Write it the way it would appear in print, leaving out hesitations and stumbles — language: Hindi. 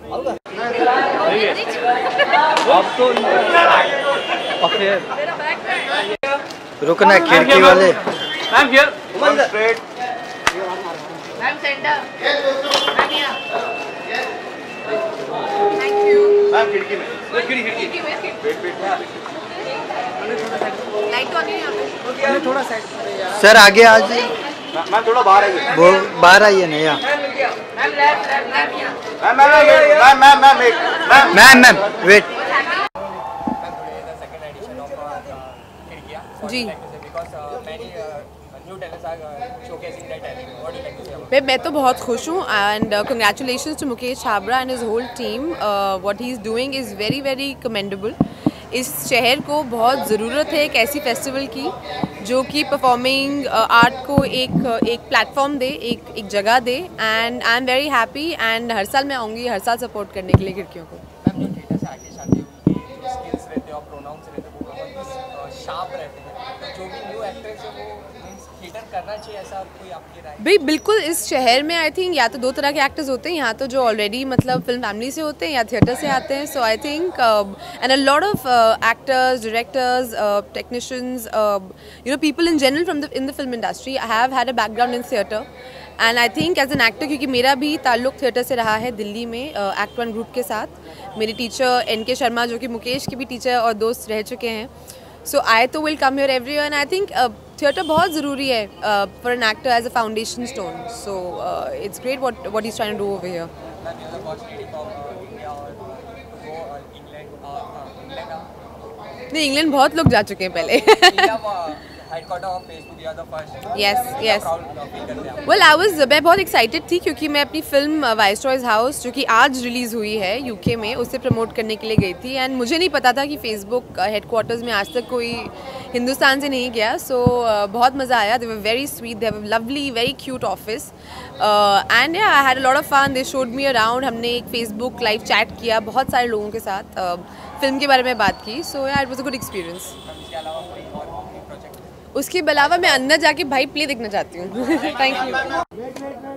अब तो रुकना खिड़की वाले। Ma'am here straight ma'am center thank you ma'am खिड़की में खिड़की में वेट लाइट तो नहीं है थोड़ा साइड सर आगे आज मैम थोड़ा बाहर आइए वो बाहर आइए ना यार मैम वेट जी मैं तो बहुत खुश हूँ and congratulations to Mukesh Chhabra and his whole team. What he is doing is very very commendable. इस शहर को बहुत ज़रूरत है एक ऐसी फेस्टिवल की जो कि परफॉर्मिंग आर्ट को एक प्लेटफॉर्म दे, एक जगह दे and I am very happy and हर साल मैं आऊँगी, हर साल सपोर्ट करने के लिए खिड़कियों को। मैम जो थिएटर से आर्टिस्ट आते हैं उनके जो स्किल्स रहते हैं और प्रोनाउंस रहते हैं वो बहुत शार्प रहते हैं, तो जो भी न्यू एक्ट्रेस है वो मीन्स थिएटर करना चाहिए, ऐसा कोई आपकी राय? भाई बिल्कुल, इस शहर में आई थिंक या तो दो तरह के एक्टर्स होते हैं, यहाँ तो जो ऑलरेडी मतलब फिल्म फैमिली से होते हैं या थिएटर से आते हैं। So I think and a lot of actors, directors, technicians, you know people in general from in the film industry have had a background in theatre and I think as an actor, क्योंकि मेरा भी ताल्लुक थिएटर से रहा है दिल्ली में एक्ट वन ग्रुप के साथ। मेरे टीचर NK शर्मा जो कि मुकेश के भी टीचर और दोस्त रह चुके हैं। So I too will come here every year and I think theatre बहुत ज़रूरी है for an actor as a foundation stone. So it's great what he is trying to do over here. नहीं, इंग्लैंड बहुत लोग जा चुके हैं पहले। मैं बहुत एक्साइटेड थी क्योंकि मैं अपनी फिल्म वाइसरॉयज़ हाउस जो कि आज रिलीज़ हुई है यूके में, उसे प्रमोट करने के लिए गई थी एंड मुझे नहीं पता था कि फेसबुक हेडक्वार्टर्स में आज तक कोई हिंदुस्तान से नहीं गया। सो बहुत मज़ा आया। They were very sweet, they have lovely very cute office and I had a lot of fun. They showed me around. हमने एक फेसबुक लाइव चैट किया बहुत सारे लोगों के साथ, फिल्म के बारे में बात की। So it was a good experience. उसके अलावा मैं अंदर जाके भाई प्ले देखना चाहती हूँ। Thank you.